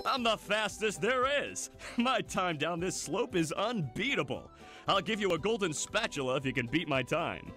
I'm the fastest there is. My time down this slope is unbeatable. I'll give you a golden spatula if you can beat my time.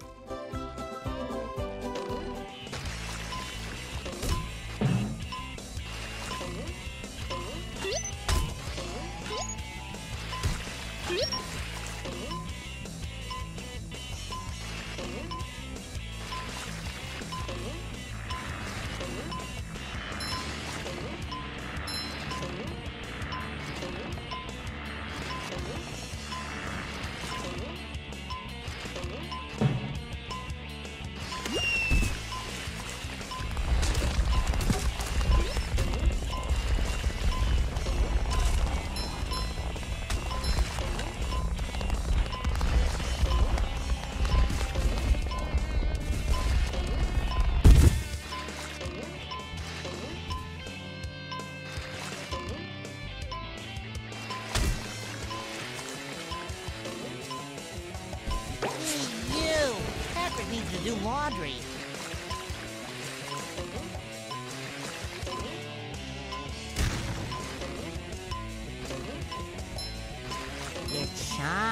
You! Patrick needs to do laundry. It's shine.